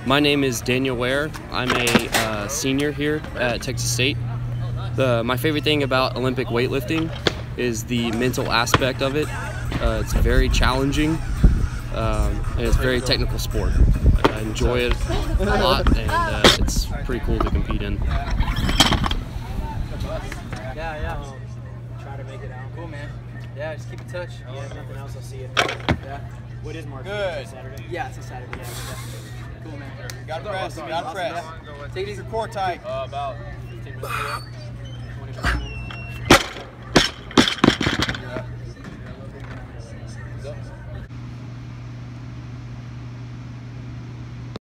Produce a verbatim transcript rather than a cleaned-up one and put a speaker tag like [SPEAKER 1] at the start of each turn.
[SPEAKER 1] My name is Daniel Ware. I'm a uh, senior here at Texas State. The, my favorite thing about Olympic weightlifting is the mental aspect of it. Uh, it's very challenging, um, and it's a very technical sport. I enjoy it a lot, and uh, it's pretty cool to compete in.
[SPEAKER 2] Yeah, yeah. Um, try to make it out. Cool, man. Yeah, just keep in touch. Yeah, if nothing else, I'll see you. Yeah. What is March? Good. Saturday? Yeah, it's a Saturday. Yeah. Cool, man.
[SPEAKER 3] Got to press. Got to press.
[SPEAKER 2] Take it easy.
[SPEAKER 3] Core tight.
[SPEAKER 2] Uh, about fifteen minutes. twenty minutes.